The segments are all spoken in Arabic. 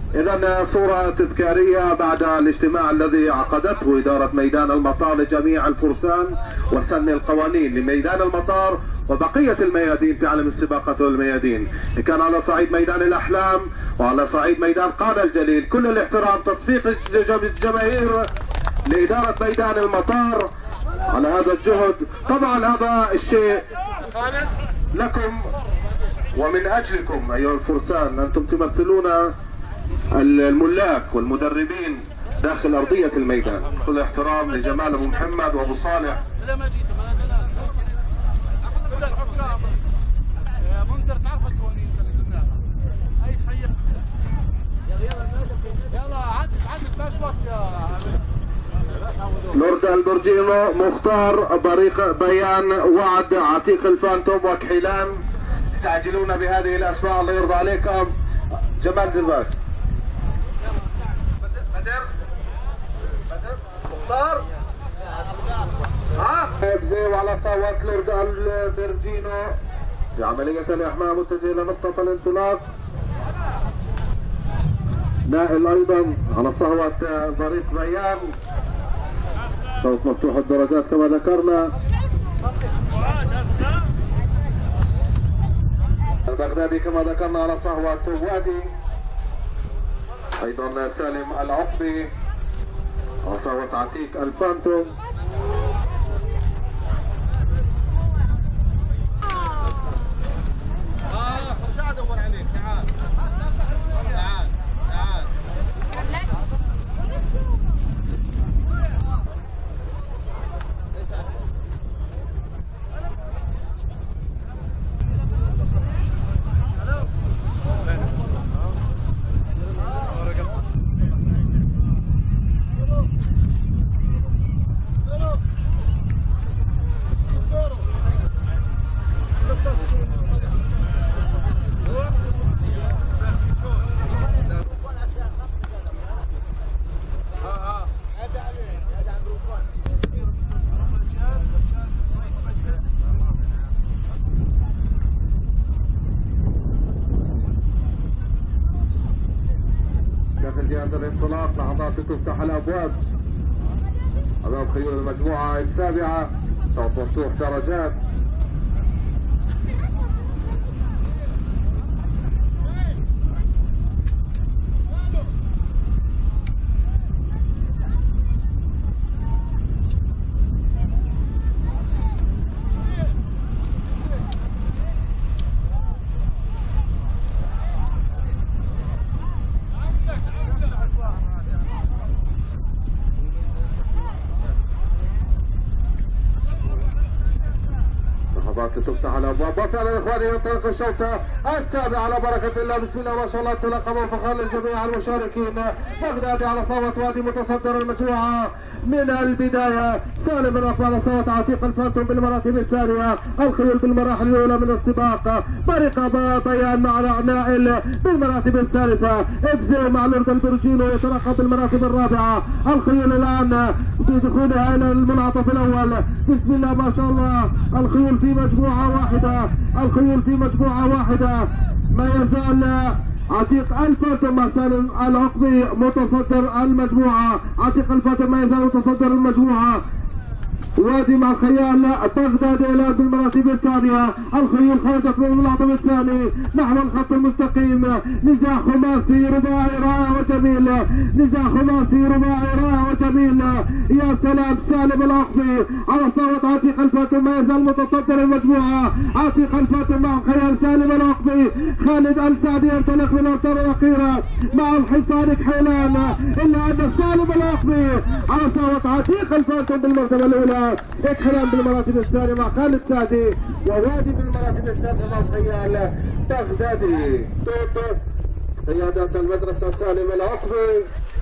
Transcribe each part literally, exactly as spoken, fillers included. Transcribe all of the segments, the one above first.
إذا صورة تذكارية بعد الاجتماع الذي عقدته إدارة ميدان المطار لجميع الفرسان وسن القوانين لميدان المطار وبقية الميادين في عالم السباقة والميادين. كان على صعيد ميدان الأحلام وعلى صعيد ميدان قانا الجليل كل الاحترام، تصفيق الجماهير لإدارة ميدان المطار على هذا الجهد. طبعا هذا الشيء لكم ومن أجلكم أيها الفرسان، أنتم تمثلون الملاك والمدربين داخل أرضية الميدان. كل احترام لجمال أبو محمد وأبو صالح. لورد البرجينو مختار بريق بيان وعد عتيق الفانتوم وكحيلان. استعجلونا بهذه الأسماء الله يرضى عليكم. جمال دلباك بدر بدر مختار ها زي وعلى صوت لورد البرجينو في عملية الإحماء متجه إلى نقطة الانطلاق. نائل أيضا على صهوة بريق بيان، صوت مفتوح الدرجات كما ذكرنا. البغدادي كما ذكرنا على صهوة وادي، أيضا سالم العقبي على صهوة عتيك الفانتوم. اه خرجها ادور عليك. تعال تعال تعال. داخل جهة الانطلاق لحظات تفتح الابواب امام خيول المجموعة السابعة. صوت مفتوح درجات. تفتح الابواب وفعلا اخواني ينطلق الشوط السابع على بركه الله. بسم الله ما شاء الله انطلاقه موفقه للجميع المشاركين. بغدادي على صوت وادي متصدر المجموعه من البدايه. سالم الركب على صوت عتيق الفانتوم بالمراتب الثانيه. الخيول بالمراحل الاولى من السباق. بريق بيان مع نائل بالمراتب الثالثه. ابزي مع لورد البرجينو يترقب بالمراتب الرابعه. الخيول الان بدخولها الى المنعطف الاول. بسم الله ما شاء الله الخيول في مجموعه واحده. الخيول في مجموعه واحده. ما يزال عتيق الفانتوم مع سالم العقبي متصدر المجموعه. عتيق الفانتوم ما يزال متصدر المجموعه. وادي مع الخيال بغداد الى بالمراتب الثانيه. الخيول خرجت من المنعطف الثاني نحو الخط المستقيم. نزاع خماسي رباعي رائع وجميل. نزاع خماسي رباعي رائع وجميل. يا سلام. سالم العقبي على صوت عتيق الفانتوم ما يزال متصدر المجموعه. عتيق الفانتوم مع الخيال. سالم العقبي. خالد السعدي ينطلق من الامتار الاخيره مع الحصان كحيلان، الا ان سالم العقبي على صوت عتيق الفانتوم بالمرتبه الاولى. كحيلان بالمراتب الثانيه مع خالد سعدي، ووادي بالمراتب الثالثه مع الخيال بغدادي. توتو قيادات المدرسه سالم العقبي.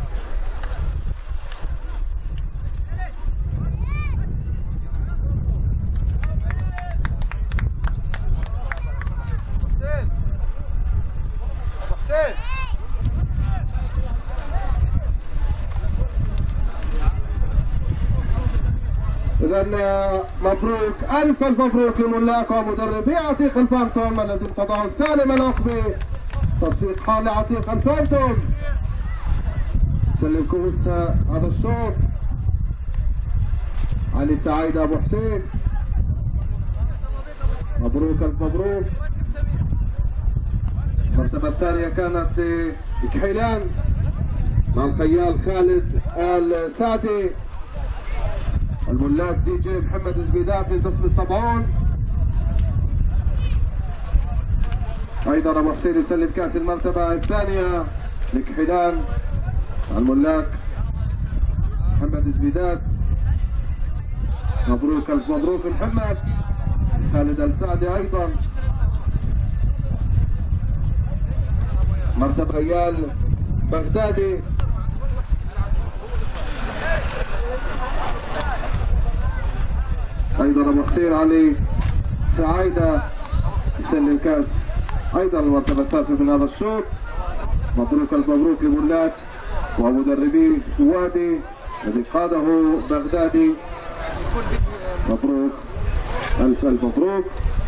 إذا مبروك ألف ألف مبروك لملاك ومدربي عتيق الفانتوم الذي ارتضاه سالم العقبي تصفيق حال عتيق الفانتوم. سلم كؤوس هذا الشوط علي سعيد ابو حسين. مبروك الف مبروك. المرتبة الثانية كانت كحيلان مع الخيال خالد السعدي. الملاك دي جي محمد زبيدات لقسم الطبعون. ايضا ابو حسين يسلم كاس المرتبة الثانية لكحيلان. الملاك محمد زبيدات. مبروك الف مبروك محمد. خالد السعدي ايضا. مرتبة ريال بغدادي. ايضا ابو حسين علي سعيدة يسلم كاس ايضا المرتبة الثالثة من هذا الشوط. مبروك الف مبروك لملاك ومدربي وادي الذي قاده بغدادي. مبروك الف الف مبروك.